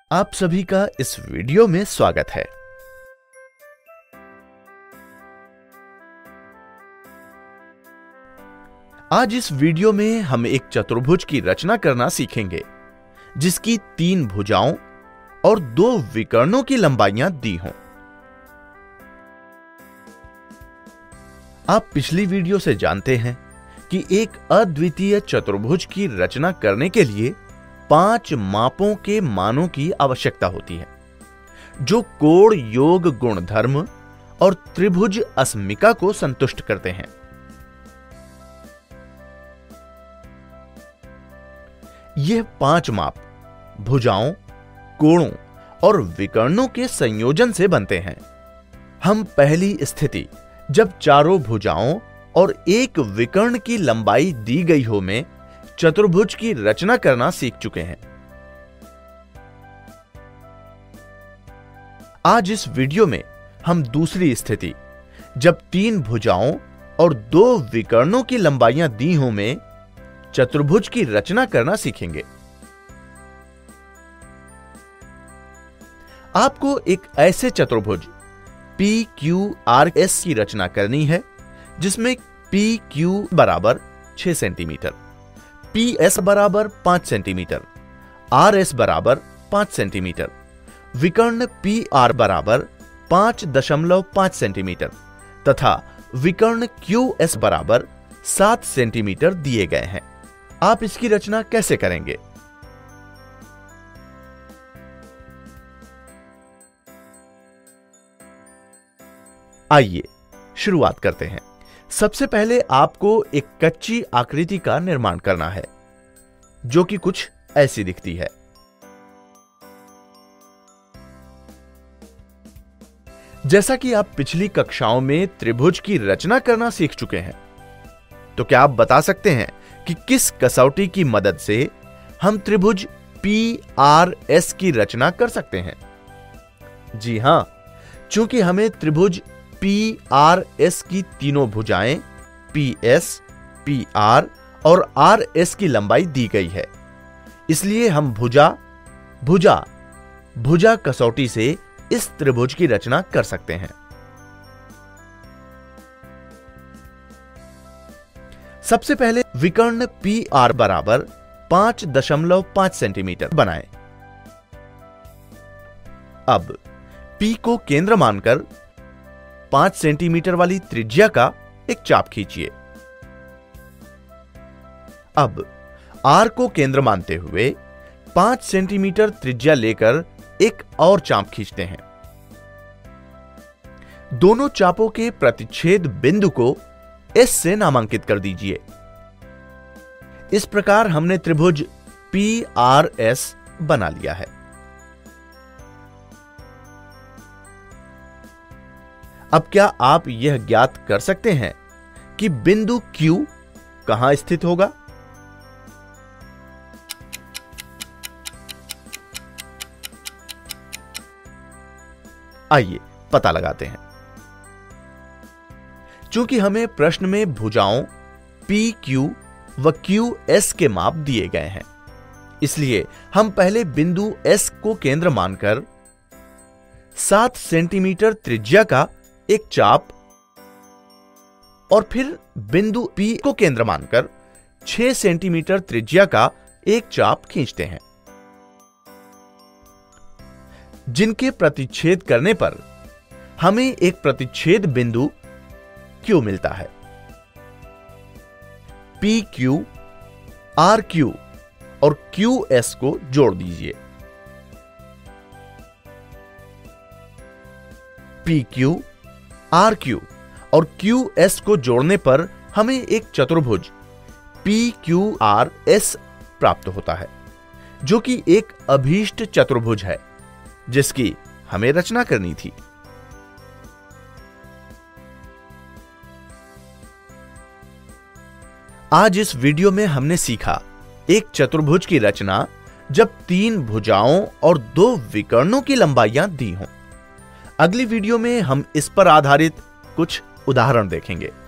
आप सभी का इस वीडियो में स्वागत है। आज इस वीडियो में हम एक चतुर्भुज की रचना करना सीखेंगे जिसकी 3 भुजाओं और 2 विकर्णों की लंबाइयां दी हों। आप पिछली वीडियो से जानते हैं कि एक अद्वितीय चतुर्भुज की रचना करने के लिए 5 मापों के मानों की आवश्यकता होती है जो कोण योग गुणधर्म और त्रिभुज अस्मिका को संतुष्ट करते हैं। यह 5 माप भुजाओं, कोणों और विकर्णों के संयोजन से बनते हैं। हम पहली स्थिति जब चारों भुजाओं और एक विकर्ण की लंबाई दी गई हो में चतुर्भुज की रचना करना सीख चुके हैं। आज इस वीडियो में हम दूसरी स्थिति जब 3 भुजाओं और 2 विकर्णों की लंबाइयां दी हों में चतुर्भुज की रचना करना सीखेंगे। आपको एक ऐसे चतुर्भुज PQRS की रचना करनी है जिसमें PQ बराबर 6 सेंटीमीटर, PS बराबर 5 सेंटीमीटर, RS बराबर 5 सेंटीमीटर, विकर्ण PR बराबर 5.5 सेंटीमीटर तथा विकर्ण QS बराबर 7 सेंटीमीटर दिए गए हैं। आप इसकी रचना कैसे करेंगे? आइए शुरुआत करते हैं। सबसे पहले आपको एक कच्ची आकृति का निर्माण करना है जो कि कुछ ऐसी दिखती है। जैसा कि आप पिछली कक्षाओं में त्रिभुज की रचना करना सीख चुके हैं, तो क्या आप बता सकते हैं कि किस कसौटी की मदद से हम त्रिभुज PRS की रचना कर सकते हैं? जी हां, चूंकि हमें त्रिभुज PRS की तीनों भुजाएं PS, PR और RS की लंबाई दी गई है, इसलिए हम भुजा कसौटी से इस त्रिभुज की रचना कर सकते हैं। सबसे पहले विकर्ण PR बराबर 5.5 सेंटीमीटर बनाएं। अब P को केंद्र मानकर 5 सेंटीमीटर वाली त्रिज्या का एक चाप खींचिए। अब R को केंद्र मानते हुए 5 सेंटीमीटर त्रिज्या लेकर एक और चाप खींचते हैं। दोनों चापों के प्रतिच्छेद बिंदु को S से नामांकित कर दीजिए। इस प्रकार हमने त्रिभुज PRS बना लिया है। अब क्या आप यह ज्ञात कर सकते हैं कि बिंदु Q कहां स्थित होगा? आइए पता लगाते हैं। चूंकि हमें प्रश्न में भुजाओं PQ व QS के माप दिए गए हैं, इसलिए हम पहले बिंदु S को केंद्र मानकर 7 सेंटीमीटर त्रिज्या का एक चाप और फिर बिंदु P को केंद्र मानकर 6 सेंटीमीटर त्रिज्या का एक चाप खींचते हैं, जिनके प्रतिच्छेद करने पर हमें एक प्रतिच्छेद बिंदु Q मिलता है। PQ, RQ और QS को जोड़ दीजिए। PQ, RQ और QS को जोड़ने पर हमें एक चतुर्भुज PQRS प्राप्त होता है जो कि एक अभीष्ट चतुर्भुज है जिसकी हमें रचना करनी थी। आज इस वीडियो में हमने सीखा एक चतुर्भुज की रचना जब 3 भुजाओं और 2 विकर्णों की लंबाइयां दी हों। अगली वीडियो में हम इस पर आधारित कुछ उदाहरण देखेंगे।